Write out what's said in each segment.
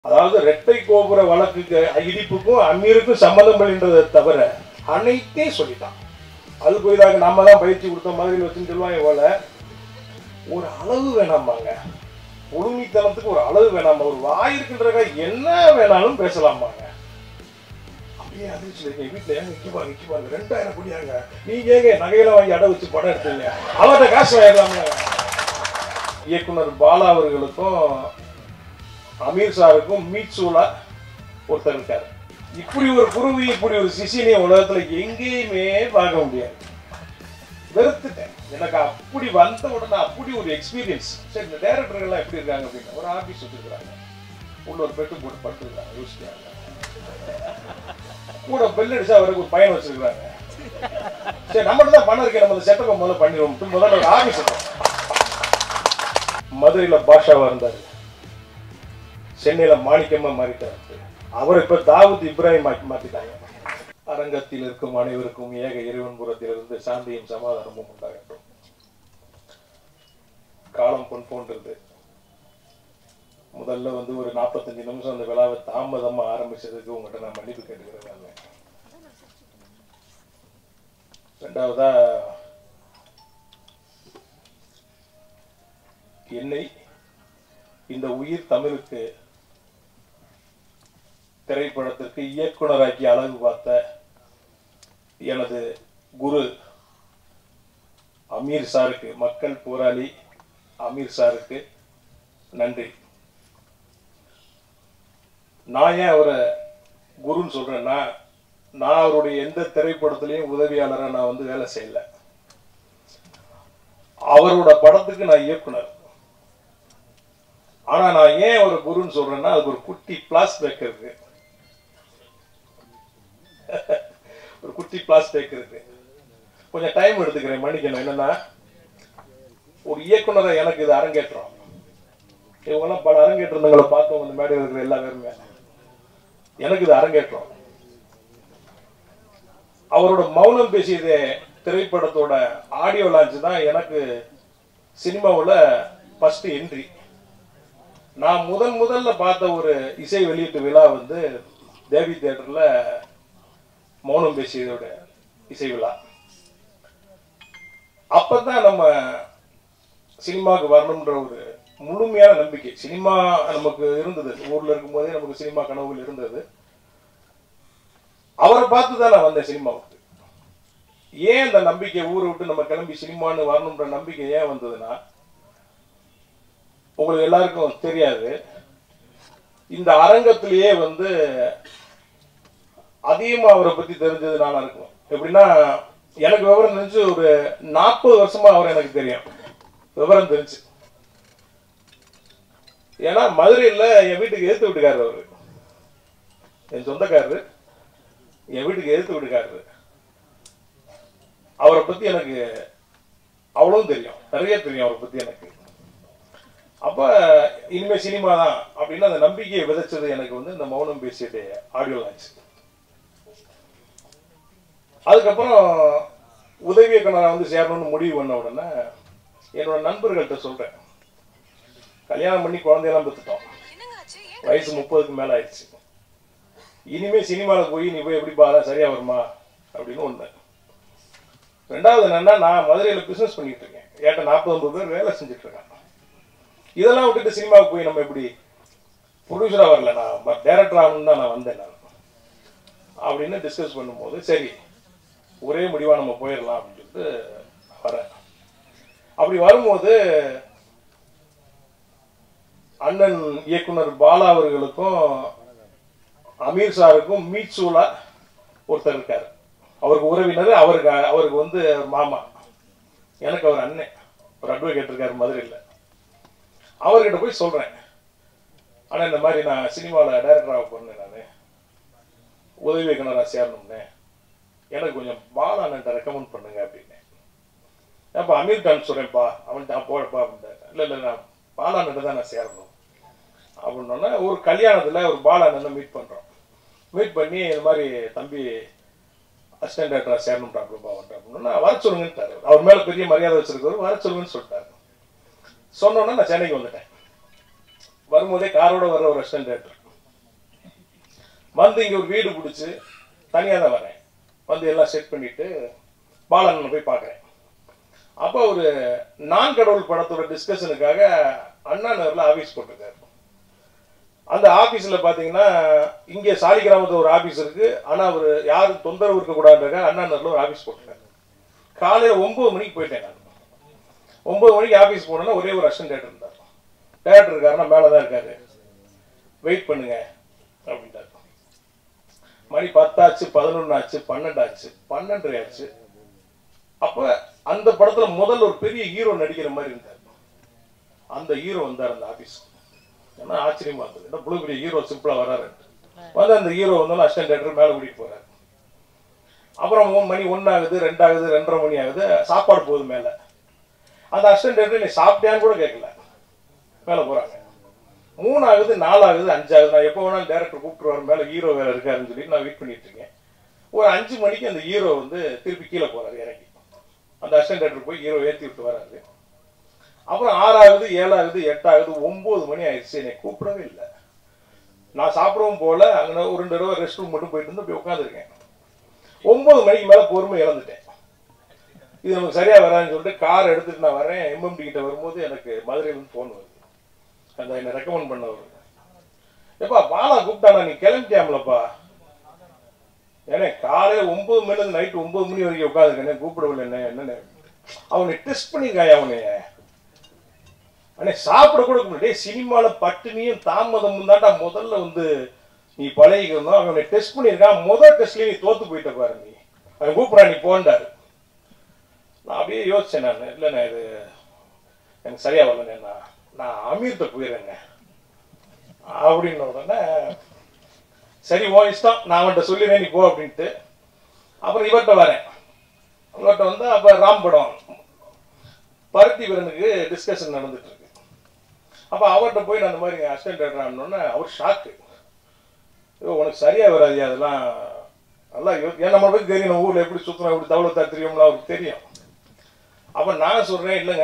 அதாவது இரட்டை கோபுர வழக்குக்கு இடிப்புக்கும் அமீருக்கும் சம்மந்தம் இல்லைன்றதை தவிர அனைத்தையும் சொல்லிட்டான். அது போய்தாக நம்ம தான் பயிற்சி கொடுத்த மாதிரி வச்சுன்னு சொல்லுவாங்க போல. ஒரு அளவு வேணாமாங்க, ஒழுங்கித்தனத்துக்கு ஒரு அளவு வேணாமா, ஒரு வாய் இருக்கின்றக்க என்ன வேணாலும் பேசலாமாங்க. அப்படியே அதிர்ச்சி இருக்கேன். வீட்டில் ஏங்க நிற்கிப்பாங்க 2000 கோடியாங்க, நீங்க ஏங்க நகையெல்லாம் வாங்கி அடை வச்சு படம் எடுத்தீங்க, அவர்கிட்ட காசு வாங்கிடலாம்ல. இயக்குனர் பாலா அவர்களுக்கும் அமீர் சாருக்கும் மீட்சூலா ஒருத்தர் இருக்காரு. இப்படி ஒரு குருவி, இப்படி ஒரு சிசினிய உலகத்துல எங்கேயுமே பார்க்க முடியாது. வெறுத்துட்டேன். எனக்கு அப்படி வந்த உடனே அப்படி ஒரு எக்ஸ்பீரியன்ஸ். சரி, இந்த டைரக்டர்கள்லாம் எப்படி இருக்காங்க அப்படின்னா, ஒரு ஆபீஸ் வச்சிருக்காங்க, உள்ள ஒரு பெட்டு போட்டு படுத்துருக்காங்க, யோசிக்கிறாங்க. கூட பெல் அடிச்சா அவருக்கு ஒரு பையன் வச்சிருக்காங்க. சரி, நம்மகிட்ட தான் பணம் இருக்கு, நம்ம இந்த செட்டப்பை முதல்ல பண்ணிடுவோம். முதல்ல ஒரு ஆபீஸ் இருக்கும். மதுரையில பாஷாவா இருந்தாரு, சென்னையில மாணிக்கமா மாறிட்டாரு. அவர் இப்ப தாவூத் இப்ராஹிம் மாத்திட்டாங்க. அரங்கத்தில் இருக்கும் அனைவருக்கும் ஏக இறைவன் புறத்திலிருந்து சாந்தியும் சமாதானமும் உண்டாகட்டும். காலம் பொன் போன்றது. முதல்ல ஒரு 45 நிமிஷம் அந்த விழாவை தாமதமா ஆரம்பிச்சதுக்கு உங்கள்கிட்ட நான் மன்னிப்பு கேட்டுக்கிறேன். ரெண்டாவதா, என்னை இந்த உயிர் தமிழுக்கு திரைப்படத்திற்கு இயக்குனராக்கி அழகு பார்த்த எனது குரு அமீர் சாருக்கு, மக்கள் போராளி அமீர் சாருக்கு நன்றி. நான் ஏன் அவரை குருன்னு சொல்றேன்னா, நான் அவருடைய எந்த திரைப்படத்திலையும் உதவியாளரை நான் வேலை செய்யல. அவரோட படத்துக்கு நான் இயக்குனர். ஆனா நான் ஏன் ஒரு குருன்னு சொல்றேன்னா, அதுக்கு ஒரு குட்டி பிளாஸ்பேக் இருக்கு. ஒரு குட்டி பிளாஸ்பேக் இருக்கு. கொஞ்சம் டைம் எடுத்துக்கிறேன், மன்னிக்கணும். என்னன்னா, ஒரு இயக்குனரை எனக்கு இது அரங்கேற்றம். இவங்கெல்லாம் பல அரங்கேற்றங்களை பார்த்தோம், இந்த மேடையில் இருக்கிற எல்லா பேருமே. எனக்கு இது அரங்கேற்றம். அவரோட மௌனம் பேசியதே திரைப்படத்தோட ஆடியோ லான்ச் தான் எனக்கு சினிமாவில் ஃபர்ஸ்ட் என்ட்ரி. நான் முதல்ல பார்த்த ஒரு இசை வெளியீட்டு விழா தேவி தியேட்டர்ல மௌனம் பேசியதோட இசை விழா. அப்பதான் நம்ம சினிமாவுக்கு வரணும்ன்ற ஒரு முழுமையான நம்பிக்கை சினிமா நமக்கு இருந்தது. ஊர்ல இருக்கும் போதே நமக்கு சினிமா கனவுகள் இருந்தது. அவரை பார்த்து தான் நான் வந்தேன் சினிமாவுக்கு. ஏன் இந்த நம்பிக்கை, ஊரை விட்டு நம்ம கிளம்பி சினிமான்னு வரணும்ன்ற நம்பிக்கை ஏன் வந்ததுன்னா, உங்களுக்கு எல்லாருக்கும் தெரியாது, இந்த அரங்கத்திலேயே அதிகமா அவரை பத்தி தெரிஞ்சது நானா இருக்கும். எப்படின்னா, எனக்கு விவரம் தெரிஞ்சு ஒரு 40 வருஷமா அவர் எனக்கு தெரியும், விவரம் தெரிஞ்சு. ஏன்னா மதுரையில் என் வீட்டுக்கு எதிர்த்து வீட்டுக்காரர், அவரு என் சொந்தக்காரரு, என் வீட்டுக்கு எதிர்த்து வீட்டுக்காரரு. அவரை பத்தி எனக்கு அவ்வளவும் தெரியும், நிறைய தெரியும் அவரை பத்தி எனக்கு. அப்ப இனிமே சினிமா தான் அப்படின்னு அந்த நம்பிக்கையை விதைச்சது எனக்கு இந்த மௌனம் பேசிய ஆடியோ லான்ச். அதுக்கப்புறம் உதவி இயக்குனரா சேரணும்னு முடிவு பண்ண உடனே என்னோட நண்பர்கள்ட்ட சொல்றேன், கல்யாணம் பண்ணி குழந்தையெல்லாம் பெற்றுட்டோம், வயசு 30க்கு மேல ஆயிடுச்சு, இனிமே சினிமாவில் போய் நீ போய் எப்படி பாரு, சரியா வருமா அப்படின்னு ஒண்ணு. ரெண்டாவது என்னன்னா, நான் மதுரையில் பிசினஸ் பண்ணிட்டு இருக்கேன், ஏட்ட 40-50 பேர் வேலை செஞ்சுட்டு இருக்காங்க. இதெல்லாம் விட்டுட்டு சினிமாவுக்கு போய் நம்ம எப்படி ப்ரொடியூசரா வரல, நான் டைரக்டர் ஆகணும்னு தான் நான் வந்தேன் நான் அப்படின்னு டிஸ்கஸ் பண்ணும்போது, சரி ஒரே முடிவா நம்ம போயிடலாம் அப்படின்னு சொல்லிட்டு வரேன். அப்படி வரும்போது அண்ணன் இயக்குனர் பாலா அவர்களுக்கும் அமீர் சாருக்கும் மீட்சூலா ஒருத்தர் இருக்காரு. அவருக்கு உறவினர், அவருக்கு மாமா, எனக்கு அவர் அண்ணன், ஒரு அட்வொகேட் இருக்காரு மதுரையில். அவர்கிட்ட போய் சொல்றேன், ஆனா இந்த மாதிரி நான் சினிமாவில் டைரக்டராக போறேன், நான் உதவி இயக்குனரா சேரணும்னு, எனக்கு கொஞ்சம் பாலா அண்ணன்ட்ட ரெக்கமெண்ட் பண்ணுங்க அப்படின்னு. அப்போ அமீர் கான் சொல்றேன்ப்பா, அவன்கிட்ட போடப்பா அப்படின்ட்டாரு. இல்லை நான் பாலா அண்ணன்ட்ட தான் நான் சேரணும் அப்படின்னோன்னா, ஒரு கல்யாணத்தில் ஒரு பாலா அண்ணனை மீட் பண்ணுறோம். மீட் பண்ணி இந்த மாதிரி தம்பி அசிஸ்டன்ட் டைரக்டரா சேரணும்ட்டாப்பா அப்படின்னா, வர சொல்லுங்கன்ட்டாரு. அவர் மேலே பெரிய மரியாதை வச்சிருக்கவர், வர சொல்லுங்கன்னு சொல்லிட்டாரு. சொன்னோன்னா நான் சென்னைக்கு வந்துட்டேன். வரும்போதே காரோட வர ஒரு அசிஸ்டன்ட் டைரக்டர் வந்து இங்கே ஒரு வீடு பிடிச்சி தனியாக தான் வரேன். வந்து எல்லாம் செட் பண்ணிவிட்டு பாலண்ணனை போய் பார்க்குறேன். அப்போ ஒரு நான் கடவுள் படத்தோட டிஸ்கஷனுக்காக அண்ணா நகரில் ஆஃபீஸ் போட்டிருக்காரு. அந்த ஆஃபீஸில் பார்த்தீங்கன்னா இங்கே சாலிகிராமத்தில் ஒரு ஆஃபீஸ் இருக்குது. ஆனால் அவர் யாரும் தொந்தரவு இருக்கக்கூடாதுக்காக அண்ணா நகரில் ஒரு ஆஃபீஸ் போட்டிருக்காரு. காலையில் 9 மணிக்கு போயிட்டேன். நான் 9 மணிக்கு ஆஃபீஸ் போனேன்னா ஒரே ஒரு அசிஸ்டன்ட் டேரக்டர் இருந்தார். டேரக்டர் இருக்காருன்னா மேலே தான் இருக்காரு, வெயிட் பண்ணுங்க அப்படின்ட்டார். மணி 10 ஆச்சு, 11 ஆச்சு, 12 ஆச்சு, 12:30 ஆச்சு. அப்போ அந்த படத்தில் முதல்ல ஒரு பெரிய ஹீரோ நடிக்கிற மாதிரி இருந்தார். அந்த ஹீரோ வந்தார் அந்த ஆஃபீஸ். ஏன்னா ஆச்சரியமா இருந்தது, என்ன இவ்வளோ பெரிய ஹீரோ சிம்பிளாக வராரு. வந்து அந்த ஹீரோ வந்தாலும் அசிஸ்டன்ட் டேரக்டர் மேலே கூட்டிகிட்டு போகிறார். அப்புறம் மணி 1 ஆகுது, 2 ஆகுது, 2:30 மணி ஆகுது, சாப்பாடு போகுது மேலே. அந்த அசிஸ்டன்ட் டேரக்டர் நீ சாப்பிட்டியான்னு கூட கேட்கல, மேலே போகிறாங்க. 3 ஆகுது, 4 ஆகுது, 5 ஆகுது. நான் எப்போ வேணாலும் டேரக்டர் கூப்பிட்டுருவார், மேலே ஹீரோ வேறு இருக்காருன்னு சொல்லிட்டு நான் வெயிட் பண்ணிட்டு இருக்கேன். ஒரு 5 மணிக்கு அந்த ஹீரோ வந்து திருப்பி கீழே போகிறாரு இறங்கி. அந்த அசிஸ்டன்ட் டேரக்டர் போய் ஹீரோ ஏற்றி விட்டு வராரு. அப்புறம் 6 ஆகுது, 7 ஆகுது, 8 ஆகுது, 9 மணி ஆயிடுச்சு. என்னை கூப்பிடவே இல்லை. நான் சாப்பிடவும் போல, அங்கே ஒரு 2 தடவை ரெஸ்ட் ரூம் மட்டும் போயிட்டு வந்து போய் உட்காந்துருக்கேன். 9 மணிக்கு மேலே பொறுமை இழந்துட்டேன். இது நமக்கு சரியாக வராதுன்னு சொல்லிட்டு கார் எடுத்துட்டு நான் வரேன். எம்எம்டி கிட்ட வரும்போது எனக்கு மதுரையிலேருந்து ஃபோன் வருது. அந்த என்னை ரெக்கமெண்ட் பண்ணவர், எப்பா பாலா கூப்பிட்டானா, நீ கிளம்பிட்டியாமலப்பா. ஏன்னா காலையில் 9 மணிலேருந்து நைட்டு 9 மணி வரைக்கும் உட்காந்துருக்கேன், கூப்பிடவில்லை. என்னென்ன அவனை டெஸ்ட் பண்ணியிருக்காயா அவனைய. அண்ணே சாப்பிட கூட முன்னாடி சினிமாவில் பட்டினியும் தாமதமும் தான்டா முதல்ல வந்து நீ பழகிக்கணும். அவனை டெஸ்ட் பண்ணியிருக்கான். முதல் டெஸ்ட்லேயே நீ தோற்று போயிட்ட பாரு, நீ அவன் கூப்பிட்றா, நீ போண்டாரு. நான் அப்படியே யோசிச்சேன். நான் இல்லைண்ணே இது எனக்கு சரியா வரலண்ணே, நான் அமீர்கிட்ட போயிடுறேங்க அப்படின்னு உடனே சரி ஓ இஷ்டம், நான் அவன்கிட்ட சொல்லிடுறேன், நீ போ அப்படின்ட்டு. அப்புறம் இவர்கிட்ட வரேன். இவர்கிட்ட வந்து அப்போ ராம் படம் பருத்தி வீரனுக்கு டிஸ்கஷன் நடந்துட்டு இருக்கு. அப்போ அவர்கிட்ட போய் நான் அந்த மாதிரி அசிஸ்டன்ட் டேரக்டர் ஆனோடனே அவர் ஷாக்கு. உனக்கு சரியா வராது அதெல்லாம், நல்லா ஏன் நம்ம பற்றி தெரியும், நம்ம ஊரில் எப்படி சுற்றணும், எப்படி தவளத்தா தெரியும்ல அவருக்கு தெரியும். அப்போ நான் சொல்கிறேன், இல்லைங்க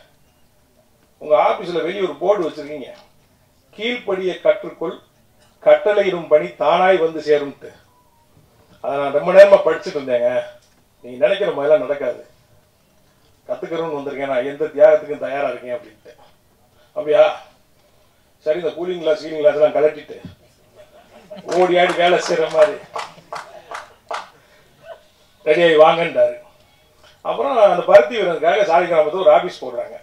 உங்கள் ஆஃபீஸில் வெளியே ஒரு போர்டு வச்சுருக்கீங்க, கீழ்ப்படியை கற்றுக்கொள், கட்டளையிடும் பணி தானாய் வந்து சேரும்ட்டு. அதை நான் ரொம்ப நேரமாக படிச்சுட்டு இருந்தேங்க. நீங்கள் நினைக்கிற மாதிரிலாம் நடக்காது, கற்றுக்கிறோன்னு வந்திருக்கேன், நான் எந்த தியாகத்துக்கும் தயாராக இருக்கேன் அப்படின்ட்டு. அப்படியா சரி, இந்த கூலிங் கிளாஸ் சீலிங் கிளாஸ் எல்லாம் கலட்டிட்டு ஓடி ஆடி வேலை செய்கிற மாதிரி ரெடியாகி வாங்கன்றாரு. அப்புறம் அந்த பருத்தி வீரனுக்காக சாலிகிராமத்தில் ஒரு ஆஃபீஸ் போடுறாங்க.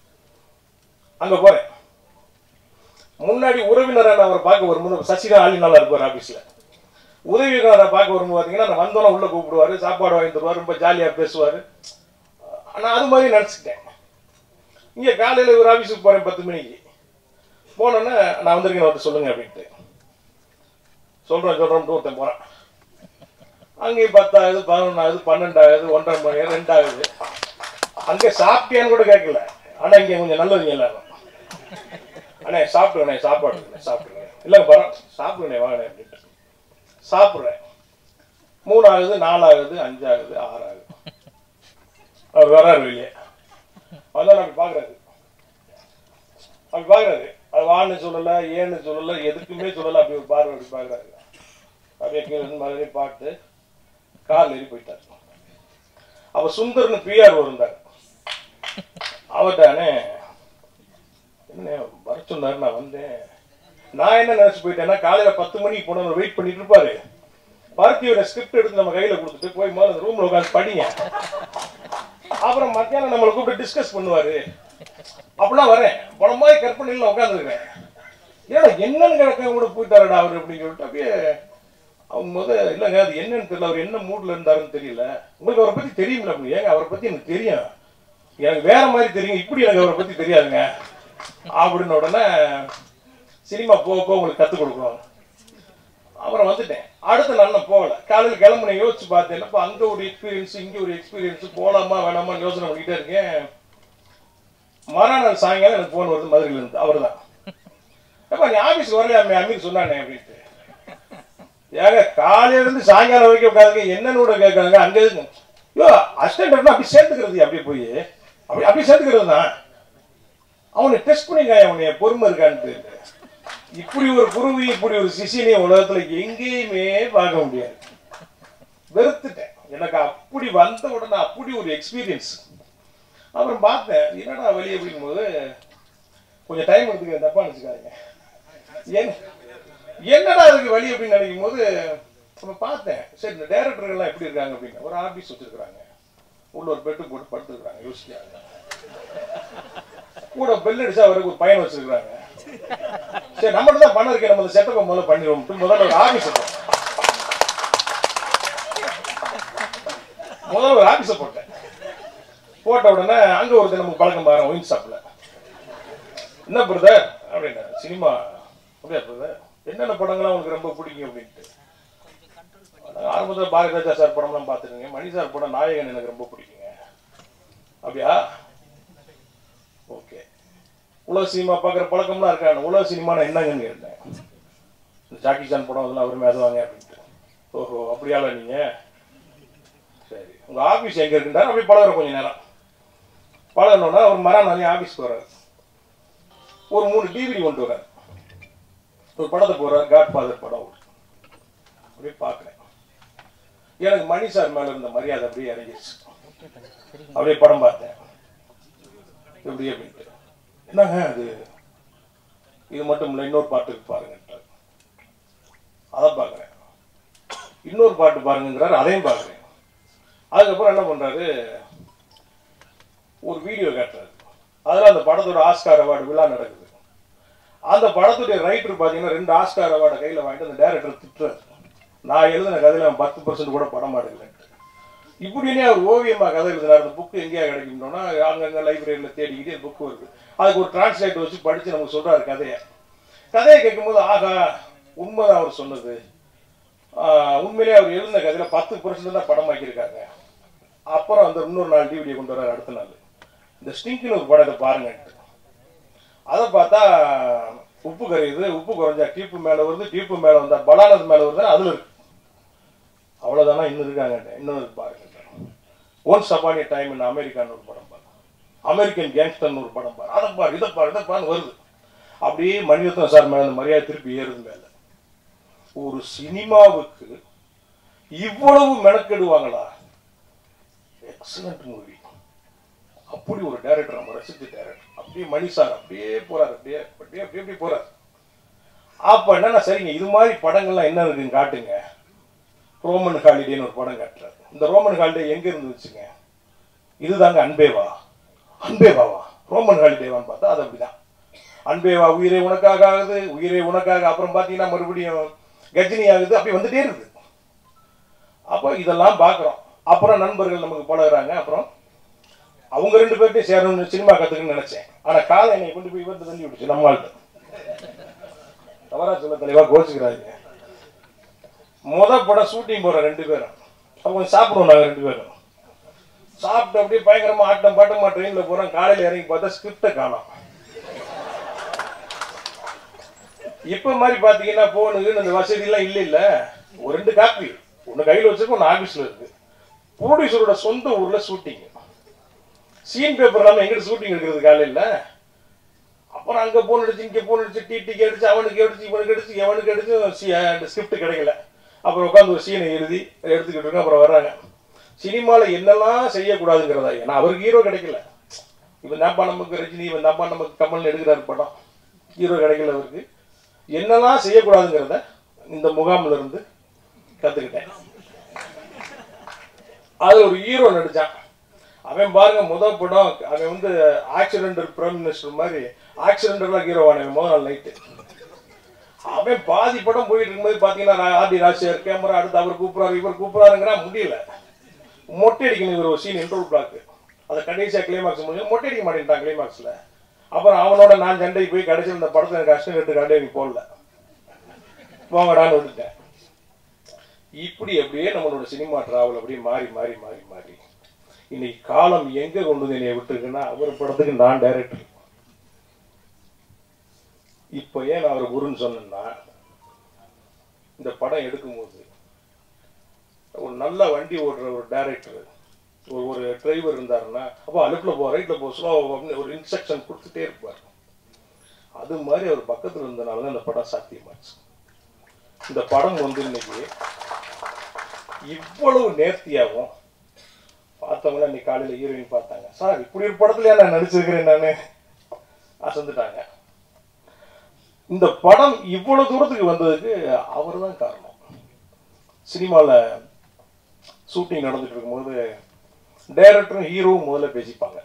அங்கே போகிறேன். முன்னாடி உறவினரான அவரை பார்க்க வரும்போது சசிதான் ஆளி நல்லா இருப்பார் ஆஃபீஸில். உதவியாளரை பார்க்க வரும்போது பார்த்தீங்கன்னா நான் வந்தோன்னே உள்ளே கூப்பிடுவார், சாப்பாடு வாங்கி தருவார், ரொம்ப ஜாலியாக பேசுவார். நான் அது மாதிரி நினச்சிக்கிட்டேன். இங்கே காலையில் ஒரு ஆஃபீஸுக்கு போகிறேன் 10 மணிக்கு. போனோன்னே நான் வந்திருக்கேன் ஒருத்தர் சொல்லுங்கள் அப்படின்ட்டு சொல்கிறேன்ட்டு ஒருத்தன் போகிறான். அங்கேயும் 10 ஆகுது, 11 ஆகுது, 12 ஆகுது, 1:30 மணி, 2 ஆகுது. அங்கே சாப்பிட்டியான்னு கூட கேட்கல. ஆனால் இங்கே கொஞ்சம் நல்லதுங்க எல்லாரும். அண்ணே சாப்பிடுங்கண்ணே, சாப்பாடு சாப்பிடுங்க, இல்லைங்க பரம் சாப்பிடுங்கண்ணே வாங்கண்ணே அப்படின்ட்டு சாப்பிட்றேன். 3 ஆகுது, 4 ஆகுது, 5 ஆகுது, 6 ஆகுது. அவர் வர்றாரு வெளியே. அதான் அப்படி பார்க்குறாரு. அப்படி பார்க்குறாரு. அது வான்னு சொல்லலை, ஏன்னு சொல்லலை, எதுக்குமே சொல்லலை. அப்படி ஒரு பார்வை அப்படி பார்க்குறாரு. அப்படியே கீழே மறுபடியும் பார்த்து காரில் ஏறி போயிட்டார். அப்போ சுந்தர்னு பிஆர் இருந்தார். அவர்கிட்ட என்ன வர சொன்னார். நான் வந்தேன். நான் என்ன நினச்சி போயிட்டேன்னா காலையில் 10 மணிக்கு போன வெயிட் பண்ணிட்டு இருப்பாரு. பருத்தியோட ஸ்கிரிப்ட் எடுத்து நம்ம கையில் கொடுத்துட்டு போய் முதல்ல ரூமில் உட்காந்து படிங்க, அப்புறம் மத்தியானம் நம்மளை கூப்பிட்டு டிஸ்கஸ் பண்ணுவார். அப்படிலாம் வரேன். போன மாதிரி கற்பனையில் உட்காந்துருக்கேன். ஏன்னா என்னன்னு கிடக்க கூட போயிட்டாரடா அவர் அப்படின்னு சொல்லிட்டு அப்படியே அவங்க இல்லைங்க அது என்னன்னு தெரியல, அவர் என்ன மூடில் இருந்தாருன்னு தெரியல. உங்களுக்கு அவரை பற்றி தெரியுமில்ல அப்படி. ஏங்க அவரை பற்றி எனக்கு தெரியும், எனக்கு வேற மாதிரி தெரியும், இப்படி எனக்கு அவரை பற்றி தெரியாதுங்க அப்படின்னு உடனே சினிமா போக உங்களுக்கு கற்றுக் கொடுக்கணும். அப்புறம் வந்துட்டேன். அடுத்த நாள் நான் போகலை. காலையில் கிளம்புன யோசிச்சு பார்த்தேன். அப்போ அங்கே ஒரு எக்ஸ்பீரியன்ஸு, இங்கே ஒரு எக்ஸ்பீரியன்ஸு, போகலாமா வேணாமான்னு யோசனை பண்ணிக்கிட்டே இருக்கேன். மறுநாள் சாயங்காலம் எனக்கு ஃபோன் வருது மதுரையிலேருந்து. அவர் தான், அப்போ நீ ஆஃபீஸ்க்கு வரலையாமே அமீர் சொன்னானே அப்படின்ட்டு. ஏங்க காலையிலேருந்து சாயங்காலம் வரைக்கும் உட்காந்துங்க, என்னன்னு கூட கேட்குறாங்க. அங்கே இருக்கு ஐயோ அசிஸ்டன்ட் அப்படி சேர்த்துக்கிறது, அப்படியே போய் அப்படி சேர்த்துக்கிறது தான். அவனை டெஸ்ட் பண்ணிக்காய, அவனைய பொறுமை இருக்கான்ட்டு. இப்படி ஒரு குருவி இப்படி ஒரு சிசினிய உலகத்துல எங்கேயுமே பார்க்க முடியாது. வெறுத்துட்டேன். எனக்கு அப்படி வந்த உடனே அப்படி ஒரு எக்ஸ்பீரியன்ஸ். அப்புறம் பார்த்தேன் என்னடா வழி அப்படிங்கும் போது கொஞ்சம் டைம் எடுத்துக்க, தப்பா நினைச்சுக்காதீங்க. என்னடா அதுக்கு வழி அப்படின்னு நினைக்கும் போது நம்ம பார்த்தேன். சரி இந்த டைரக்டர்கள்லாம் எப்படி இருக்காங்க அப்படின்னு ஒரு ஆபீஸ் வச்சிருக்காங்க, உள்ள ஒரு பெட்டு போட்டு படுத்துருக்காங்க, யோசிக்காங்க. கூட பெல் அடிச்சா அவருக்கு ஒரு பையன் வச்சிருக்காங்க. சரி நம்மகிட்ட தான் பணம் இருக்கு, நம்ம அந்த செட்டப்பை முதல்ல பண்ணிடுவோம். முதல்ல ஒரு ஆபீஸ் ஒரு ஆபீஸை போட்டேன். போட்ட உடனே அங்க ஒருத்தர் நமக்கு பழக்கம் பாரு ஒயின் ஷாப்ல. என்ன பிரதர் அப்படின்னா சினிமா அப்படியா பிரதர், என்னென்ன படங்கள்லாம் உங்களுக்கு ரொம்ப பிடிக்கும் அப்படின்ட்டு. ஆரம்பத்தில் பாரதிராஜா சார் படம்லாம் பார்த்துருங்க, மணி சார் படம் நாயகன் எனக்கு ரொம்ப பிடிக்குங்க. அப்படியா, ஓகே. உலக சினிமா பார்க்குற பழக்கம்லாம் இருக்காங்க. உலக சினிமானா என்னங்கன்னு கேட்டேன். ஜாக்கி சான் படம் அதெல்லாம் அவருமே அதுவாங்க அப்படின்ட்டு. ஓஹோ அப்படியால நீங்க, சரி உங்க ஆபீஸ் எங்க இருக்குன்றார். அப்படி பழகிற கொஞ்ச நேரம் பழகணும்னா ஒரு மறுநாள் ஆபீஸ்க்கு வர்றாரு. ஒரு 3 டிவிடி கொண்டு வர்றாரு. ஒரு படத்தை போடுறாரு, காட்ஃபாதர் படம். அப்படியே பார்க்குறேன். எனக்கு மணி சார் மேல இருந்த மரியாதை அப்படியே இறங்கிடுச்சு. அப்படியே படம் பார்த்தேன். எப்படி அப்படின்ட்டு, என்னங்க அது இது மட்டும் இல்லை இன்னொரு பாட்டுக்கு பாருங்க, அதை பார்க்குறேன். இன்னொரு பாட்டு பாருங்கிறாரு, அதையும் பார்க்குறேன். அதுக்கப்புறம் என்ன பண்றாரு, ஒரு வீடியோ காட்டுறாரு. அதில் அந்த படத்தோட ஆஸ்கார் அவார்டு விழா நடக்குது. அந்த படத்துடைய ரைட்டர் பார்த்தீங்கன்னா 2 ஆஸ்கார் அவார்டை கையில் வாங்கிட்டு அந்த டைரக்டர் திட்டுறாரு. நான் எழுதின கதையில் அவன் 10% கூட படம் மாட்டேங்கல. இப்படின்னே அவர் ஓவியமாக கதை எழுதினார். அந்த புக்கு எங்கேயா கிடைக்கும்னா அங்கங்கே லைப்ரரியில் தேடிக்கிட்டே புக்கு வருது. அதுக்கு ஒரு டிரான்ஸ்லேட்டர் வச்சு படித்து நமக்கு சொல்கிறாரு கதையை கேட்கும்போது ஆகா உண்மைதான் அவர் சொன்னது. உண்மையிலே அவர் எழுதின கதையில் 10% தான் படம் ஆக்கியிருக்காங்க. அப்புறம் அந்த இன்னொரு நாள் டிவிடியை கொண்டு வர்றாரு. அடுத்த நாள் இந்த ஸ்டிங்க்னு ஒரு படத்தை பாருங்கன்ட்டு. அதை பார்த்தா உப்பு கரையுது, உப்பு குறைஞ்சா டியூப்பு மேலே வருது, டியூப்பு மேலே வந்தா பலானது மேலே வருதுன்னா அதில் இருக்கு. அவ்வளோதானா இன்னும் இருக்காங்க, இன்னும் பாருங்க. Once upon a time in அமெரிக்கான்னு ஒரு படம் பாரு, அமெரிக்கன் கேங்ஸ்டர்னு ஒரு படம் பாரு, அதை பாரு இதை பாருன்னு வருது. அப்படியே மணிரத்னம் சார் மேலே அந்த மரியாதை திருப்பி ஏறுது மேலே. ஒரு சினிமாவுக்கு இவ்வளவு மெனக்கெடுவாங்களா? Excellent movie. அப்படி ஒரு டைரக்டர், நம்ம ரசித்த டைரக்டர். அப்படியே மணி சார் அப்படியே போறாரு, அப்படியே அப்படியே அப்படியே அப்படி போறாரு. அப்ப என்னன்னா சரிங்க இது மாதிரி படங்கள்லாம் என்ன இருக்குன்னு காட்டுங்க. ரோமன் ஹாலிடேன்னு ஒரு படம் காட்டுறாரு. இந்த ரோமன் ஹாலிடே எங்க இருந்துச்சுங்க, இதுதாங்க அன்பேவா. அன்பேவாவா ரோமன் ஹாலிடேவான்னு பார்த்தா அது அப்படிதான். அன்பேவா உயிரே உனக்காக ஆகுது, உயிரே உனக்காக. அப்புறம் பார்த்தீங்கன்னா மறுபடியும் கஜினி ஆகுது, அப்படி வந்துட்டே இருக்குது. அப்போ இதெல்லாம் பார்க்குறோம். அப்புறம் நண்பர்கள் நமக்கு பழகுறாங்க. அப்புறம் அவங்க 2 பேர்ட்டையும் சேரணும்னு சினிமா கற்றுக்குன்னு நினைச்சேன். ஆனால் காலை என்னை கொண்டு போய் இவர்த்து தள்ளி விட்டுச்சு. நம்மள்கிட்ட தவறா சொல்ல தெளிவாக கோச்சுக்கிறாங்க. படம் ஷூட்டிங் போகிற 2 பேரும் அவங்க சாப்பிடுவோம். நாங்கள் 2 பேரும் சாப்பிட்டு அப்படியே பயங்கரமாக ஆட்டம் பாட்டமாக ட்ரெயினில் போகிறோம். காலையில் இறங்கி பார்த்தா ஸ்கிரிப்டை காணோம். இப்போ மாதிரி பார்த்தீங்கன்னா போனுக்கு இந்த வசதியெல்லாம் இல்லை. ஒரு 2 காப்பி ஒன்று கையில் வச்சுருக்கோம், ஒன்று ஆஃபீஸில் இருக்குது. ப்ரொடியூசரோட சொந்த ஊரில் ஷூட்டிங். சீன் பேப்பர் இல்லாமல் எங்கிட்ட ஷூட்டிங் எடுக்கிறது காலையில். அப்புறம் அங்கே போன் அடிச்சு இங்கே போன் அடிச்சு டிடிக்கு அடிச்சு அவனுக்கு அடிச்சு இவனுக்கு அடிச்சு எவனுக்கு அடிச்சு ஸ்கிரிப்ட் கிடைக்கல. அப்புறம் உட்காந்து ஒரு சீனை எழுதி எடுத்துக்கிட்டு இருக்கோம். அப்புறம் வர்றாங்க. சினிமாவில் என்னெல்லாம் செய்யக்கூடாதுங்கிறதா, ஏன்னா அவருக்கு ஹீரோ கிடைக்கல. இவன் தாப்பா நமக்கு ரஜினி, இவன் தாப்பா நமக்கு கமல்னு எடுக்கிறாரு படம். ஹீரோ கிடைக்கல அவருக்கு. என்னெல்லாம் செய்யக்கூடாதுங்கிறத இந்த முகாமில் இருந்து கற்றுக்கிட்டேன். அது ஒரு ஹீரோ நடிச்சான். அவன் பாருங்க முதல் படம் அவன் ஆக்சிடென்டல் பிரைம் மினிஸ்டர் மாதிரி ஆக்சிடென்டலாக ஹீரோவான முதல் நாள் நைட்டு. அவன் பாதி படம் போயிட்டு இருக்கும்போது பார்த்தீங்கன்னா ஆர்டி ராஜசேகர் கேமரா அடுத்து அவர் கூப்பிட்றாரு இவர் கூப்பிட்றாருங்கிறா முடியல. மொட்டை அடிக்கணும் இவர் ஒரு சீன் இன்டர்வல் பிளாக். அதை கடைசியாக கிளைமாக்ஸ் முடிஞ்சு மொட்டை அடிக்க மாட்டேன்ட்டான் கிளைமாக்ஸில். அப்புறம் அவனோட நான் சண்டைக்கு போய் கடைசியில் இந்த படத்தை எனக்கு கஷ்டம் கேட்டு காட்டே நீ போடல போங்கடான்னு விட்டுட்டேன். இப்படி அப்படியே நம்மளோட சினிமா டிராவல் அப்படியே மாறி மாறி மாறி மாறி இன்னைக்கு காலம் எங்க கொண்டு வந்து என்னைய விட்டுருக்குன்னா அவர் படத்துக்கு நான் டைரக்டர். இப்போ ஏன் நான் அவர் குருன்னு சொன்னேன்னா, இந்த படம் எடுக்கும்போது ஒரு நல்ல வண்டி ஓடுற ஒரு டைரக்டர் ஒரு டிரைவர் இருந்தாருன்னா அப்போ லெஃப்ட்ல போ ரைட்ல போ ஸ்லோ அப்படின்னு ஒரு இன்ஸ்ட்ரக்ஷன் கொடுத்துட்டே இருப்பார். அது மாதிரி அவர் பக்கத்தில் இருந்தனால தான் இந்த படம் சாத்தியமாச்சு. இந்த படம் இன்னைக்கு இவ்வளவு நேர்த்தியாகவும் பார்த்தவங்கள இன்னைக்கு காலையில் ஹீரோயின் பார்த்தாங்க, சார் இப்படி ஒரு படத்துலயா நான் நடிச்சிருக்கிறேன் நான் அசந்துட்டாங்க. இந்த படம் இவ்வளவு தூரத்துக்கு வந்ததுக்கு அவர் தான் காரணம். சினிமாவில் ஷூட்டிங் நடந்துட்டு இருக்கும்போது டைரக்டரும் ஹீரோவும் முதல்ல பேசிப்பாங்க.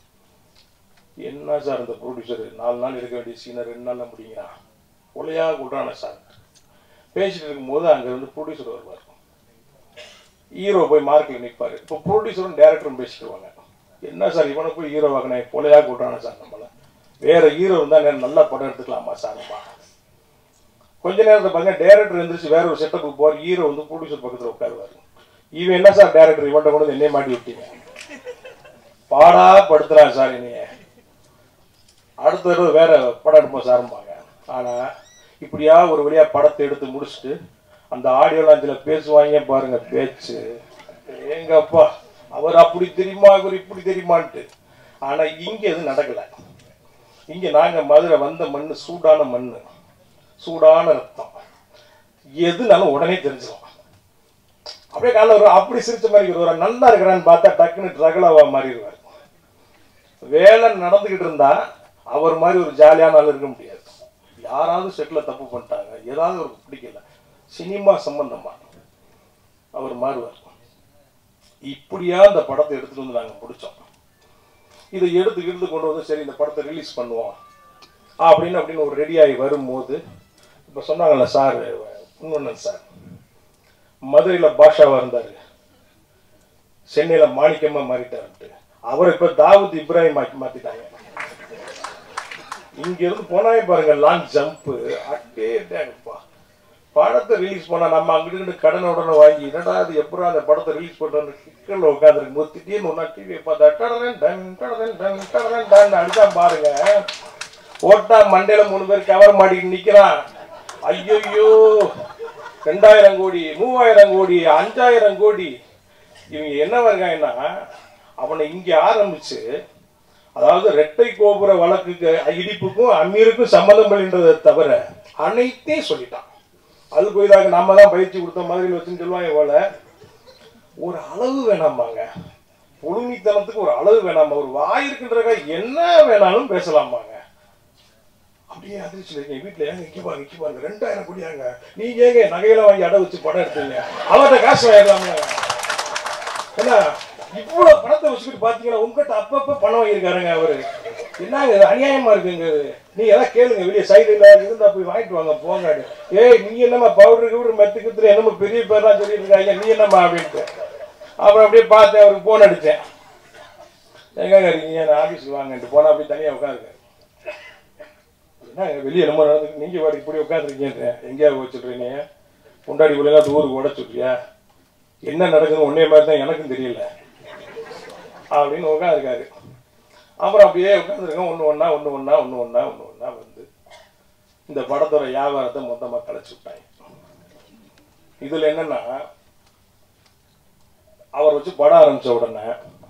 என்ன சார் இந்த ப்ரொடியூசர் 4 நாள் இருக்க வேண்டிய சீனை 2 நாளில் முடியுங்கிறான், ஒலையா கூட்டான சார் பேசிட்டு இருக்கும்போது அங்கேருந்து ப்ரொடியூசர் வருவார். ஹீரோ போய் மார்க்கில் நிற்பார். இப்போ ப்ரொடியூசரும் டைரக்டரும் பேசிட்டுருவாங்க, என்ன சார் இவனை போய் ஹீரோ வாங்கினேன் கொலையாக கூட்டான சார், நம்மள வேற ஹீரோ இருந்தால் நல்ல படம் எடுத்துக்கலாமா சார்ப்பா. கொஞ்ச நேரத்தை பார்த்தீங்கன்னா டைரக்டர் எழுந்திரிச்சு வேற ஒரு செட்டப்புக்கு போவார். ஹீரோ ப்ரொடியூசர் பக்கத்தில் உட்காருவார். இவன் என்ன சார் டைரக்டர் இவன்ட்ட கொண்டு என்னைய மாட்டி விட்டீங்க, பாடா படுத்துறான் சார் என்னைய, அடுத்த தடவை வேற படம் எடுப்போம் சார்பாங்க. ஆனால் இப்படியா ஒரு வழியா படத்தை எடுத்து முடிச்சுட்டு அந்த ஆடியோலாம் சில பேசுவாங்க பாருங்க, பேச்சு எங்கப்பா அவர் அப்படி தெரியுமா இவர் இப்படி தெரியுமான்ட்டு. ஆனா இங்க எதுவும் நடக்கல. இங்க நாங்க மதுரை வந்த மண்ணு சூடான மண்ணு, சூடான ரத்தம், எதுனாலும் உடனே தெரிஞ்சிடும். அப்படியே காலைல ஒரு அப்படி சிரிச்ச மாதிரி ஒரு நல்லா இருக்கிறான்னு பார்த்தா டக்குன்னு ட்ரகலாவா மாறிடுவார். வேலை நடந்துகிட்டு இருந்தா அவர் மாதிரி ஒரு ஜாலியான ஆள் இருக்க முடியாது. யாராவது செட்டில் தப்பு பண்ணிட்டாங்க, ஏதாவது ஒரு பிடிக்கல, சினிமா சம்பந்தமா அவர் மாறுவார். இப்படியா இந்த படத்தை எடுத்துட்டு வந்து நாங்கள் முடித்தோம். இதை எடுத்து கொண்டு வந்து சரி இந்த படத்தை ரிலீஸ் பண்ணுவோம் அப்படின்னு ஒரு ரெடியாகி வரும்போது இப்போ சொன்னாங்கல்ல சார் இன்னொன்று சார், மதுரையில் பாஷாவாக இருந்தார், சென்னையில் மாணிக்கமாக மாறிட்டாருன்ட்டு அவர் இப்போ தாவூத் இப்ராஹிம் மாற்றிட்டாங்க. இங்கிருந்து போனாவே பாருங்க லாங் ஜம்ப்பு அட்டேப்பா. படத்தை ரிலீஸ் பண்ணா நம்ம அங்கிட்டு கடனை உடனே வாங்கி என்னடா அது எப்பறம் அந்த படத்தை ரிலீஸ் பண்றோன்னு சிக்கல்ல உட்காந்துருக்கு போது திடீர்னு ஒன்னா டிவியை பார்த்தா அடிச்சா பாருங்க, ஓட்டா மண்டையில 3 பேர் கவர் மாட்டிட்டு நிக்கிறான். ஐயோ 2000 கோடி 3000 கோடி 5000 கோடி. இவங்க என்ன வருங்கன்னா அவனை இங்க ஆரம்பிச்சு, அதாவது இரட்டை கோபுர வழக்குக்கு இடிப்புக்கும் அமீருக்கும் சம்மந்தம் இல்லைன்றதை தவிர அனைத்தையும் சொல்லிட்டான். அது போயிதாக நாம தான் பயிற்சி கொடுத்த மாதிரி வச்சுன்னு சொல்லுவாங்க போல. ஒரு அளவு வேணாமாங்க, பொழுமித்தனத்துக்கு ஒரு அளவு வேணாமா, ஒரு வாய் இருக்கின்றக்க என்ன வேணாலும் பேசலாமாங்க. அப்படியே அதிர்ச்சி இருக்கீங்க வீட்டில் ஏங்க இங்கே பாருங்க 2000 கோடியாங்க, நீங்க ஏங்க நகையெல்லாம் வாங்கி அடை வச்சு படம் எடுத்தீங்க, அவர்கிட்ட காசு வாங்கிடலாமா. ஏன்னா இவ்வளவு பணத்தை வச்சுக்கிட்டு பாத்தீங்கன்னா உங்ககிட்ட அப்பப்ப பணம் வாங்கியிருக்காருங்க அவரு. என்னங்க அநியாயமா இருக்குங்க. நீங்க எல்லாம் கேளுங்க, வெளியே சைடுல இருந்தா போய் வாங்கிட்டு வாங்க போங்க. ஏய் நீ என்னம்மா பவுடரு மெத்துக்குத்துல என்னமோ பெரிய பேர்லாம் சொல்லிட்டு இருக்காங்க, நீ என்னம்மா அப்படின்ட்டு. அப்புறம் அப்படியே பார்த்தேன், அவருக்கு போன் அடிச்சேன், எங்க இருக்கீங்க ஆபீஸ்க்கு வாங்கன்ட்டு போனா அப்படியே தனியா உட்காந்துருக்காரு. என்னங்க வெளியே என்னமோ நடந்துருக்கு, நீங்க வாடி இப்படி உட்காந்துருக்கீங்க, எங்கேயா வச்சுட்றீங்க, பொண்டாடி பிள்ளைங்க ஊருக்கு உட சொல்றியா, என்ன நடக்குதுன்னு ஒன்னே மாதிரி தான் எனக்கும் தெரியல அப்படின்னு உட்காந்துருக்காரு. அப்புறம் அப்படியே உட்காந்துருக்கோம். ஒன்று ஒன்றா வந்து இந்த படத்தோட வியாபாரத்தை மொத்தமாக கலைச்சு விட்டாங்க. இதுல என்னன்னா அவர் வச்சு படம் ஆரம்பிச்ச உடனே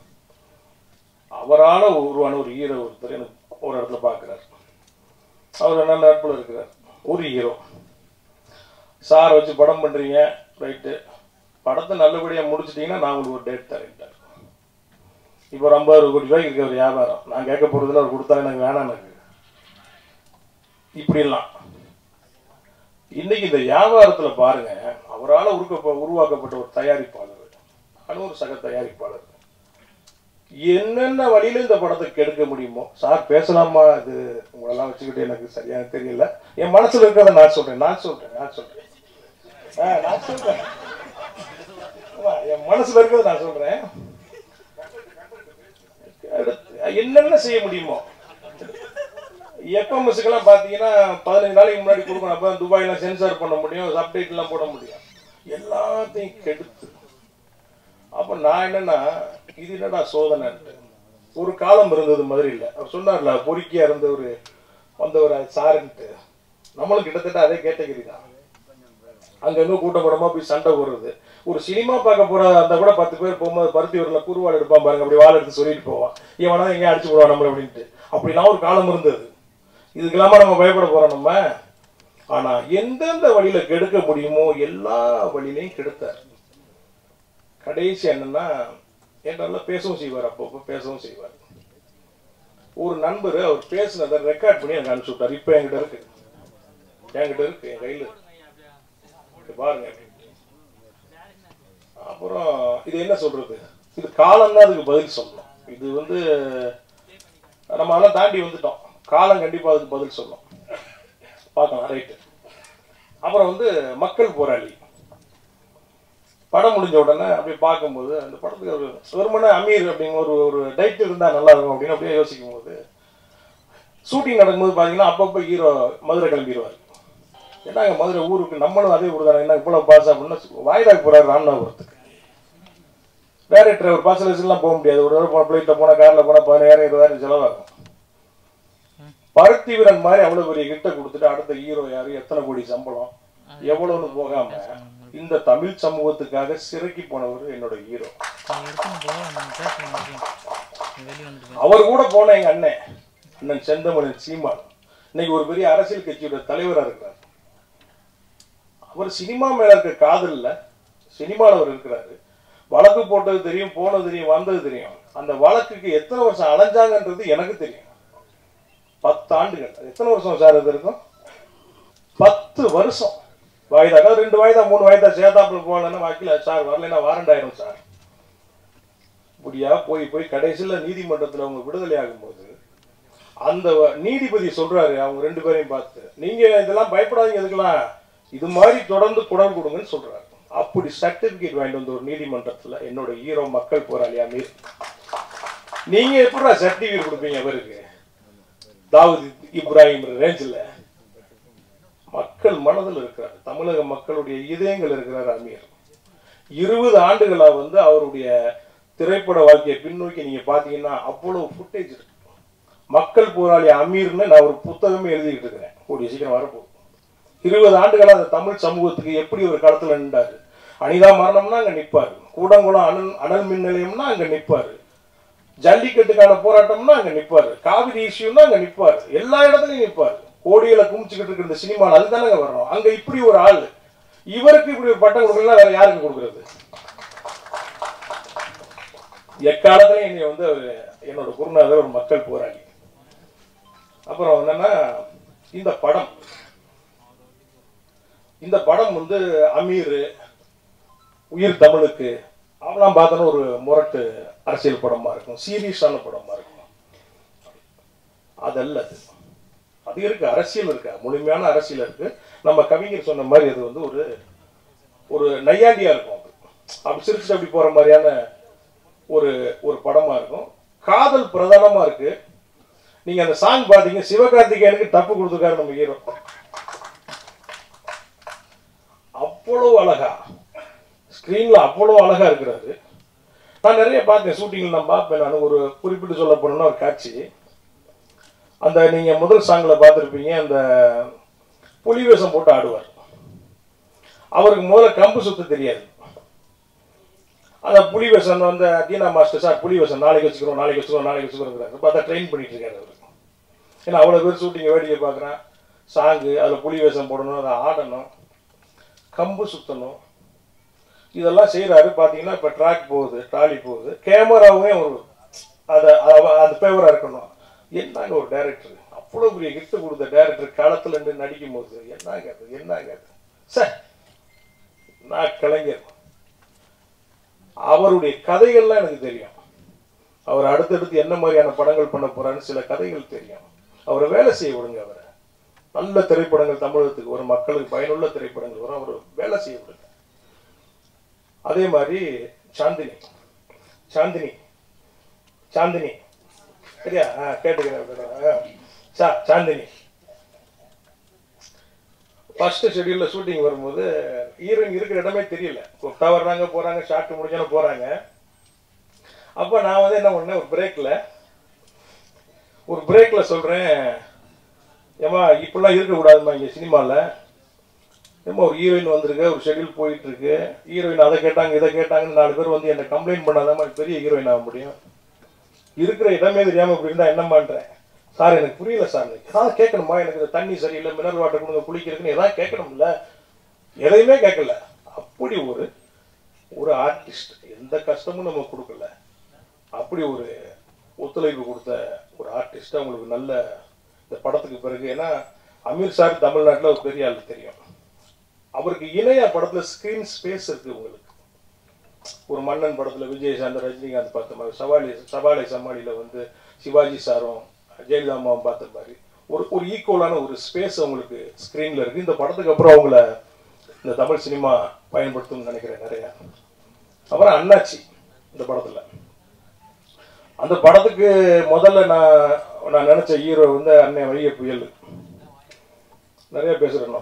அவரால் உருவான ஒரு ஹீரோ ஒருத்தர் எனக்கு ஒரு இடத்துல பார்க்குறாரு. அவர் என்ன நட்பில் இருக்கிறார். ஒரு ஹீரோ சார் வச்சு படம் பண்ணுறீங்க, ரைட்டு, படத்தை நல்லபடியாக முடிச்சிட்டிங்கன்னா நான் உங்களுக்கு ஒரு டேட் தரேன்ட்டார். இப்போ ஒரு 50 கோடி ரூபாய்க்கு இருக்க ஒரு வியாபாரம், நான் கேட்க போகிறதுல அவர் கொடுத்தா எனக்கு வேணாம் எனக்கு. இப்படிலாம் இன்னைக்கு இந்த வியாபாரத்தில் பாருங்க, அவரால் உருவாக்கப்பட்ட ஒரு தயாரிப்பாளர், ஒரு சக தயாரிப்பாளர் என்னென்ன வழியில இந்த படத்தை கெடுக்க முடியுமோ. சார் பேசலாமா, இது உங்களெல்லாம் வச்சுக்கிட்டு எனக்கு சரியான தெரியல, என் மனசுல இருக்கிறத நான் சொல்றேன் என் மனசுல இருக்கிறத நான் சொல்றேன். என்னென்ன செய்ய முடியுமோ. எஃப்எம்எஸ்க்கெல்லாம் பார்த்தீங்கன்னா 15 நாளைக்கு முன்னாடி கொடுக்கணும், அப்போ துபாயெல்லாம் சென்சார் பண்ண முடியும், சப்டைட்லாம் போட முடியும், எல்லாத்தையும் கெடுத்து. அப்போ நான் என்னன்னா இது என்னடா சோதனைன்ட்டு. ஒரு காலம் இருந்தது மாதிரி இல்லை, அவர் சொன்னார்ல பொறுக்கியா இருந்தவர் வந்தவர் சாருன்ட்டு, நம்மளும் கிட்டத்தட்ட அதே கேட்டகிரி தான். அங்கங்க கூட்டப்படமா போய் சண்டை போடுறது. ஒரு சினிமா பார்க்க போற அந்த கூட 10 பேர் போகும்போது பருத்தி ஊரில் குறுவாள் எடுப்பான் பாருங்க, அப்படி வாழை எடுத்து சொல்லிட்டு போவான், இவனா எங்கேயும் அடிச்சு போடுவான் நம்மள அப்படின்ட்டு. அப்படிலாம் ஒரு காலம் இருந்தது. இதுக்கெல்லாமா நம்ம பயப்பட போறோம் நம்ம? ஆனா எந்தெந்த வழியில கெடுக்க முடியுமோ எல்லா வழியிலையும் கெடுத்தார். கடைசி என்னன்னா என்றெல்லாம் பேசவும் செய்வார், அப்பப்போ பேசவும் செய்வார். ஒரு நண்பர் அவர் பேசுனதை ரெக்கார்ட் பண்ணி எனக்கு அனுப்பிச்சு விட்டார். இப்போ என்கிட்ட இருக்கு, என் கையில் இருக்கு பாருங்க. அப்புறம் இது என்ன சொல்றது, இது காலம் தான் அதுக்கு பதில் சொல்லணும். இது வந்து நம்ம அதெல்லாம் தாண்டி வந்துட்டோம், காலம் கண்டிப்பா அதுக்கு பதில் சொல்லணும். பார்க்கலாம், ரைட்டு. அப்புறம் வந்து மக்கள் போராளி படம் முடிஞ்ச உடனே அப்படி பார்க்கும்போது அந்த படத்துக்கு ஒரு வெறுமனே அமீர் அப்படிங்கிற ஒரு டைட்டில் இருந்தால் நல்லா இருக்கும் அப்படின்னு அப்படியே யோசிக்கும் போது ஷூட்டிங் நடக்கும்போது பார்த்தீங்கன்னா அப்பப்போ ஹீரோ மதுரை கிளம்பிடுவார். ஏன்னா அங்கே மதுரை ஊருக்கு நம்மளும் அதே ஊர் தானே, என்ன இவ்வளோ பாஸ் அப்படின்னா வாய்தாக்கு போகிறார் ராமநாதபுரத்துக்கு. டேரக்டர் ஒரு பாஸ் எல்லாம் போக முடியாது, ஒரு தடவை ஃப்ளைட்டில் போனால் காரில் போனால் 10,000 20,000 செலவாகும். பருத்தி வீரன் மாதிரி அவ்வளோ பெரிய கிட்ட கொடுத்துட்டு அடுத்த ஹீரோ யாரு, எத்தனை கோடி சம்பளம், எவ்வளோன்னு போகாம இந்த தமிழ் சமூகத்துக்காக சிறைக்கு போனவர் என்னோட ஹீரோ. அவர் கூட போன எங்க அண்ணன் செந்தமலன் சீமான் இன்னைக்கு ஒரு பெரிய அரசியல் கட்சியோட தலைவராக இருக்கிறார். அவர் சினிமா மேல இருக்க காதல்ல சினிமாவில் அவர் இருக்கிறாரு. வழக்கு போட்டது தெரியும், போனது தெரியும், வந்தது தெரியும். அந்த வழக்குக்கு எத்தனை வருஷம் அலைஞ்சாங்கன்றது எனக்கு தெரியும். 10 ஆண்டுகள். எத்தனை வருஷம் சார் இது இருக்கும்? 10 வருஷம். வாய்தா 2 வாய்தா 3 வாய்தா சேதாப்புல போகலன்னா வக்கீல சார் வரலைன்னா வாரண்ட் ஆயிரும் சார். இப்படியா போய் கடைசியில் நீதிமன்றத்தில் அவங்க விடுதலை ஆகும்போது அந்த நீதிபதி சொல்றாரு அவங்க 2 பேரையும் பார்த்து, நீங்க இதெல்லாம் பயப்படாதீங்க, இதுக்கெல்லாம் இது மாதிரி தொடர்ந்து குரல் கொடுங்கன்னு சொல்றாரு. அப்படி சர்டிபிகேட் வாங்கிட்டு வந்து ஒரு நீதிமன்றத்தில் என்னோட ஹீரோ மக்கள் போராளி அமீர். நீங்க எப்படா சர்டிபிகேட் கொடுப்பீங்க அவருக்கு? தாவூத் இப்ராஹிம் ரேஞ்சில் மக்கள் மனதில் இருக்கிறார், தமிழக மக்களுடைய இதயங்கள் இருக்கிறார் அமீர். 20 ஆண்டுகளா வந்து அவருடைய திரைப்பட வாழ்க்கையை பின்னோக்கி நீங்க பாத்தீங்கன்னா அவ்வளவு ஃபுட்டேஜ் இருக்கு. மக்கள் போராளி அமீர்னு நான் ஒரு புத்தகமே எழுதிக்கிட்டு இருக்கிறேன், கூடிய சீக்கிரம் வரப்போகுது. 20 ஆண்டுகளா அந்த தமிழ் சமூகத்துக்கு எப்படி ஒரு களத்துல நின்றாரு. அனிதா மரணம்னா அங்க நிற்பாரு, கூடங்குளம் அனல் மின் நிலையம்னா அங்க நிற்பாரு, ஜல்லிக்கட்டுக்கான போராட்டம்னா அங்க நிற்பாரு, காவிரி இஷ்யூன்னா அங்க நிற்பாரு, எல்லா இடத்துலையும் நிற்பாரு. கோடிகளை குமிச்சுக்கிட்டு இருக்கிற இந்த சினிமாவில் அதுதானங்க வர்றோம். அங்க இப்படி ஒரு ஆள், இவருக்கு இப்படி ஒரு பட்டம் கொடுக்கலாம், வேற யாருக்கு கொடுக்கறது? எக்காலத்துல என்னை வந்து என்னோட குருநாதர் ஒரு மக்கள் போராளி. அப்புறம் என்னன்னா இந்த படம் வந்து அமீர், உயிர் தமிழுக்கு அவெல்லாம் பார்த்தோன்னா ஒரு முரட்டு அரசியல் படமா இருக்கும், சீரியஸான படமா இருக்கும். அதல்ல, அது இருக்கு, அரசியல் இருக்கு, முழுமையான அரசியல் இருக்கு. நம்ம கவிஞர் சொன்ன மாதிரி அது வந்து ஒரு நையாண்டியா இருக்கும். அப்படி சிரிச்சுட்டு அப்படி போற மாதிரியான ஒரு படமா இருக்கும். காதல் பிரதானமா இருக்கு. நீங்க அந்த சாங் பாத்தீங்க, சிவகார்த்திகேயனுக்கு தப்பு கொடுத்துருக்காரு நம்ம ஹீரோ. அவ்வளவு அழகா ஸ்கிரீன்ல அவ்வளவு அழகா இருக்கிறாரு. நான் நிறைய பார்த்தேன் ஷூட்டிங்ல, நான் பார்ப்பேன். நான் ஒரு குறிப்பிட்டு சொல்ல போனேன்னா ஒரு காட்சி, அந்த நீங்க முதல் சாங்ல பார்த்துருப்பீங்க, அந்த புலி வேஷம் போட்டு ஆடுவார். அவருக்கு முதல்ல கம்பு சுத்த தெரியாது. அந்த புலி வேஷம் வந்து தீனா மாஸ்டர் சார் புலி வேஷம் நாளைக்கு வச்சுக்கிறோம் பார்த்தா ட்ரெயின் பண்ணிட்டு இருக்காரு அவருக்கு. ஏன்னா அவ்வளோ பேர் ஷூட்டிங்கை வேடிக்கை பார்க்குறேன், சாங்கு அதில் புலி வேஷம் போடணும், அதை ஆடணும், கம்பு சுற்றணும், இதெல்லாம் செய்கிறாரு. பார்த்தீங்கன்னா இப்போ ட்ராக் போகுது, ட்ராலி போகுது, கேமராவுமே ஒரு அது ஃபேவராக இருக்கணும். என்னங்க ஒரு டைரக்டர், அவ்வளோ பெரிய கிஃப்ட் கொடுத்த டைரக்டர் காலத்தில் இருந்து நடிக்கும் போது என்னங்க சார். நான் கலைஞர், அவருடைய கதைகள்லாம் எனக்கு தெரியும். அவர் அடுத்தடுத்து என்ன மாதிரியான படங்கள் பண்ண போறான்னு சில கதைகள் தெரியும். அவரை வேலை செய்ய விடுங்க, அவரை நல்ல திரைப்படங்கள் தமிழகத்துக்கு ஒரு மக்களுக்கு பயனுள்ள திரைப்படங்கள் வரும், அவர் வேலை செய்ய விடுங்க. அதே மாதிரி சாந்தினி சரியா கேட்டுக்கிறேன். சாந்தினி ஃபர்ஸ்ட் ஷெடியூல்ல ஷூட்டிங் வரும்போது ஹீரோயின் இருக்கிற இடமே தெரியல, கூப்பிட்டா வர்றாங்க போறாங்க, ஷார்ட் முடிஞ்சோன்னு போறாங்க. அப்போ நான் வந்து என்ன பண்ணேன், ஒரு பிரேக்ல சொல்றேன், ஏமா இப்பெல்லாம் இருக்கக்கூடாதுமா இங்கே சினிமாவில், ஏமா ஒரு ஹீரோயின் வந்திருக்கு, ஒரு ஷெடியூல் போயிட்டு இருக்கு, ஹீரோயின் அதை கேட்டாங்க இதை கேட்டாங்கன்னு 4 பேர் வந்து என்னை கம்ப்ளைண்ட் பண்ணாதாம்மா பெரிய ஹீரோயின் ஆக முடியும், இருக்கிற இடமே தெரியாமல் இப்படி இருந்தால் என்ன பண்ணுறேன், சார் எனக்கு புரியல சார், ஏதாவது கேட்கணுமா, எனக்கு தண்ணி சரியில்லை, மினரல் வாட்டர் கொடுங்க குளிக்கிறதுக்குன்னு எதாவது கேட்கணும்ல, எதையுமே கேட்கல. அப்படி ஒரு ஆர்டிஸ்ட், எந்த கஷ்டமும் நம்ம கொடுக்கல, அப்படி ஒரு ஒத்துழைப்பு கொடுத்த ஒரு ஆர்டிஸ்ட். அவங்களுக்கு நல்ல இந்த படத்துக்கு பிறகு, ஏன்னா அமீர் சார் தமிழ்நாட்டில் ஒரு பெரிய ஆள் தெரியும், அவருக்கு இணைய படத்துல ஸ்கிரீன் ஸ்பேஸ் இருக்கு. உங்களுக்கு ஒரு மன்னன் படத்துல விஜய் சார் ரஜினிகாந்த் பார்த்த மாதிரி, சவாலை சமாளியில வந்து சிவாஜி சாரும் ஜெயலலிதா அம்மாவும் பார்த்த மாதிரி ஒரு ஈக்குவலான ஒரு ஸ்பேஸ் அவங்களுக்கு ஸ்கிரீன்ல இருக்கு. இந்த படத்துக்கு அப்புறம் அவங்கள இந்த தமிழ் சினிமா பயன்படுத்தும்னு நினைக்கிறேன் நிறைய. அப்புறம் அண்ணாச்சி இந்த படத்துல, அந்த படத்துக்கு முதல்ல நான் நினைச்ச ஹீரோ வந்து அண்ணன் வைய புயல். நிறைய பேசுறேன்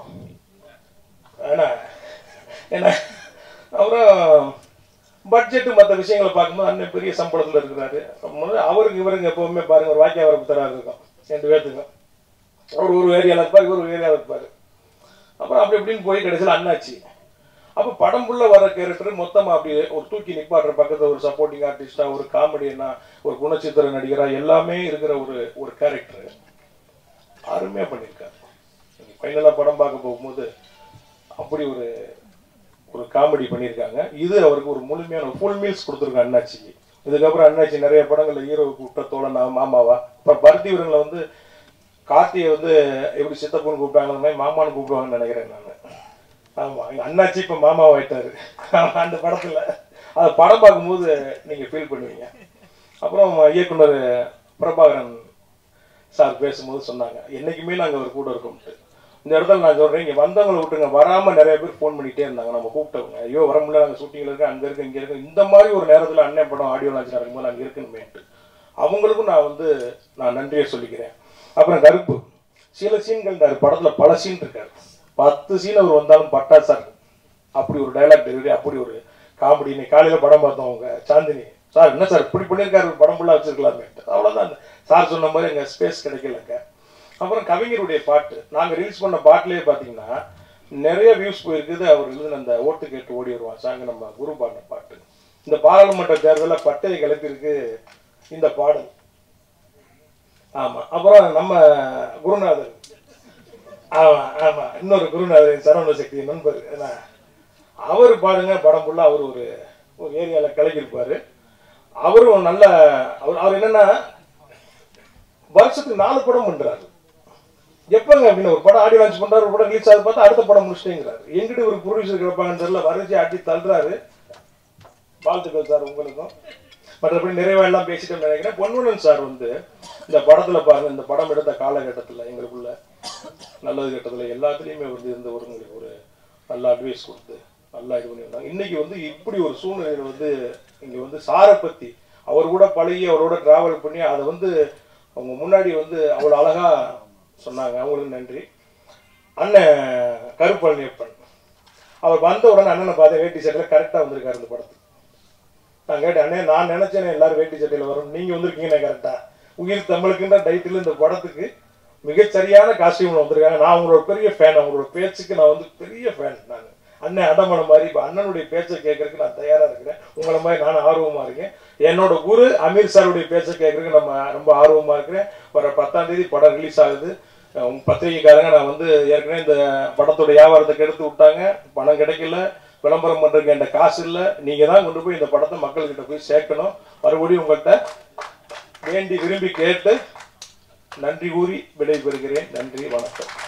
ஏன்னா அப்புறம் பட்ஜெட்டு மற்ற விஷயங்களை பார்க்கும்போது அண்ணன் பெரிய சம்பளத்தில் இருக்கிறாரு. அவருக்கு இவருங்க எப்பவுமே பாருங்க ஒரு வாக்கிய வரப்பு தராது இருக்கும் 2 பேர்த்துக்கு. அவர் ஒரு ஏரியாவில் இருப்பார், இவர் ஒரு ஏரியாவில் இருப்பார். அப்புறம் அப்படி இப்படின்னு போய் கடைசியில் அண்ணாச்சி. அப்போ படம் ஃபுல்லாக வர கேரக்டர் மொத்தமாக அப்படியே ஒரு தூக்கி நிப்பாடுற பக்கத்தில் ஒரு சப்போர்ட்டிங் ஆர்டிஸ்டாக, ஒரு காமெடியனா, ஒரு குணச்சித்திர நடிகராக எல்லாமே இருக்கிற ஒரு கேரக்டர் அருமையாக பண்ணியிருக்காரு. ஃபைனலாக படம் பார்க்க போகும்போது அப்படி ஒரு காமெடி பண்ணியிருக்காங்க. இது அவருக்கு ஒரு முழுமையான ஃபுல் மீல்ஸ் கொடுத்துருக்காங்க அண்ணாச்சிக்கு. இதுக்கப்புறம் அண்ணாச்சி நிறைய படங்களில் ஹீரோவுக்கு விட்ட தோழனா மாமாவா, இப்போ பருத்தி வீரங்களை வந்து கார்த்தியை வந்து எப்படி சித்தப்பன்னு கூப்பிட்டாங்க அந்த மாதிரி மாமான்னு கூப்பிடுவாங்கன்னு நினைக்கிறேன் நான். ஆமாம், எங்கள் அண்ணாச்சி இப்போ மாமாவாயிட்டாரு அந்த படத்தில். அதை படம் பார்க்கும்போது நீங்கள் ஃபீல் பண்ணுவீங்க. அப்புறம் இயக்குனர் பிரபாகரன் சார் பேசும்போது சொன்னாங்க, என்றைக்குமே நாங்கள் அவர் கூட இருக்கோம்ட்டு. இந்த இடத்துல நான் சொல்கிறேன், இங்கே வந்தவங்களை விட்டுங்க, வராமல் நிறைய பேர் ஃபோன் பண்ணிகிட்டே இருந்தாங்க. நம்ம கூப்பிட்டவங்க, ஐயோ வர முடியல, நாங்கள் ஷூட்டிங்கில் இருக்கோம், அங்கே இருக்கு இங்கே இருக்கு, இந்த மாதிரி ஒரு நேரத்தில் அண்ணன் படம் ஆடியோ லான்ச் நடக்கும்போது நாங்கள் இருக்கணுமேன்ட்டு அவங்களுக்கும் நான் நன்றியை சொல்லிக்கிறேன். அப்புறம் கருப்பு சில சீன்கள் படத்தில் பல சீன் இருக்காரு, 10 சீன் அவர் வந்தாலும் பட்டா சார் அப்படி ஒரு டைலாக் டெலிவரி, அப்படி ஒரு காமெடி. இன்னைக்கு காலையில் படம் பார்த்தோம், அவங்க சாந்தினி சார் என்ன சார் இப்படி பண்ணியிருக்காரு, படம் ஃபுல்லாக வச்சிருக்கலாமே. அவ்வளோதான், சார் சொன்ன மாதிரி எங்கள் ஸ்பேஸ் கிடைக்கலங்க. அப்புறம் கவிஞருடைய பாட்டு நாங்கள் ரிலீஸ் பண்ண பாட்டிலே பார்த்தீங்கன்னா நிறைய வியூஸ் போயிருக்குது. அவர் எழுதின அந்த ஓட்டு கேட்டு ஓடி வருவான் சாங், நம்ம குரு பாடின பாட்டு. இந்த பாராளுமன்ற தேர்தலில் பட்டையை கிளப்பியிருக்கு இந்த பாடல். ஆமாம், அப்புறம் நம்ம குருநாதர், ஆமாம் ஆமாம், இன்னொரு குருநாதர் சரவண சக்தி நண்பர், அவர் பாடுங்க படம் ஃபுல்லாக. அவர் ஒரு ஏரியாவில் கிளக்கியிருப்பார். அவரும் நல்ல அவர் என்னன்னா வருஷத்துக்கு 4 படம் பண்ணுறாரு. எப்பங்க அப்படின்னு ஒரு படம் ஆடியோ லான்ச் பண்றாரு, ஒரு படம் ரிலீஸ் ஆகுது, பார்த்தா அடுத்த படம் முடிச்சிட்டேங்கிறாரு. எங்கிட்ட ஒரு ப்ரொடியூசர் கிடப்பாங்கன்னு தெரியல, வரைச்சி ஆட்டி தள்ளுறாரு. வாழ்த்துக்கள் சார் உங்களுக்கும். மற்றபடி நிறைவாக பேசிட்டோம்னு நினைக்கிறேன். பொன்வனன் சார் வந்து இந்த படத்துல பாருங்க, இந்த படம் எடுத்த காலகட்டத்தில் எங்களுக்குள்ள நல்லது கட்டத்தில் எல்லாத்துலேயுமே வந்து இருந்த உங்களுக்கு ஒரு நல்ல அட்வைஸ் கொடுத்து நல்லா இது பண்ணி வந்தாங்க. இன்னைக்கு வந்து இப்படி ஒரு சூழ்நிலையில் வந்து இங்கே வந்து சாரை பற்றி அவர் கூட பழகி அவரோட டிராவல் பண்ணி அதை வந்து அவங்க முன்னாடி வந்து அவ்வளோ அழகா சொன்னாங்க. அவங்களுக்கு நன்றி. அண்ணன் கருப்பழனியப்பன் அவர் வந்த உடனே அண்ணனை பார்த்து வேட்டி சட்டையில் கரெக்டாக வந்திருக்காரு இந்த படத்துக்கு. நான் கேட்டேன், அண்ணே நான் நினைச்சேன் எல்லாரும் வேட்டி சட்டையில் வரும், நீங்க வந்திருக்கீங்கண்ணே கரெக்டாக. உயிர் தமிழுக்குன்ற டைட்டில் இந்த படத்துக்கு மிகச்சரியான காஸ்டியூம்ல வந்திருக்காங்க. நான் அவங்களோட பெரிய ஃபேன், அவங்களோட பேச்சுக்கு நான் வந்து பெரிய ஃபேன். நான் அண்ணன் அடமன மாதிரி இப்போ அண்ணனுடைய பேச்சை கேட்கறதுக்கு நான் தயாராக இருக்கிறேன். உங்களை மாதிரி நானும் ஆர்வமாக இருக்கேன். என்னோட குரு அமீர் சாருடைய பேச்சை கேட்கறதுக்கு நம்ம ரொம்ப ஆர்வமாக இருக்கிறேன். வர 10ஆம் தேதி படம் ரிலீஸ் ஆகுது. உங்க பத்திரிகைக்காரங்க நான் வந்து ஏற்கனவே இந்த படத்தோட வியாபாரத்தை கெடுத்து விட்டாங்க, பணம் கிடைக்கல, விளம்பரம் பண்றதுக்கு என்ற காசு இல்லை. நீங்க தான் கொண்டு போய் இந்த படத்தை மக்கள்கிட்ட போய் சேர்க்கணும். மறுபடியும் உங்கள்கிட்ட வேண்டி விரும்பி கேட்டு நன்றி கூறி விடைபெறுகிறேன். நன்றி, வணக்கம்.